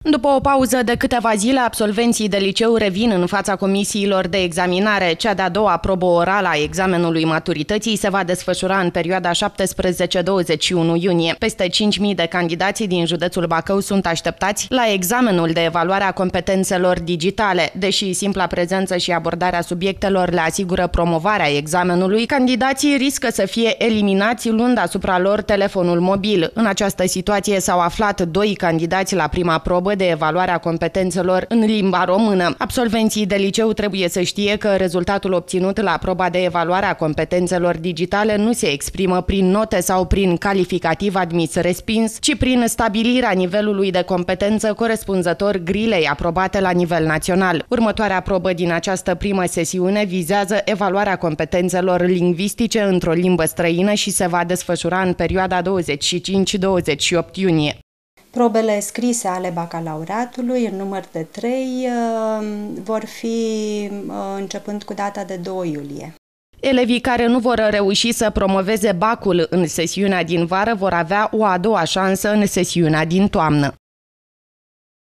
După o pauză de câteva zile, absolvenții de liceu revin în fața comisiilor de examinare. Cea de-a doua probă orală a examenului maturității se va desfășura în perioada 17-21 iunie. Peste 5.000 de candidați din județul Bacău sunt așteptați la examenul de evaluare a competențelor digitale. Deși simpla prezență și abordarea subiectelor le asigură promovarea examenului, candidații riscă să fie eliminați luând asupra lor telefonul mobil. În această situație s-au aflat 2 candidați la prima probă de evaluare a competențelor în limba română. Absolvenții de liceu trebuie să știe că rezultatul obținut la proba de evaluare a competențelor digitale nu se exprimă prin note sau prin calificativ admis-respins, ci prin stabilirea nivelului de competență corespunzător grilei aprobate la nivel național. Următoarea probă din această primă sesiune vizează evaluarea competențelor lingvistice într-o limbă străină și se va desfășura în perioada 25-28 iunie. Probele scrise ale bacalaureatului, în număr de 3, vor fi începând cu data de 2 iulie. Elevii care nu vor reuși să promoveze bacul în sesiunea din vară vor avea o a doua șansă în sesiunea din toamnă.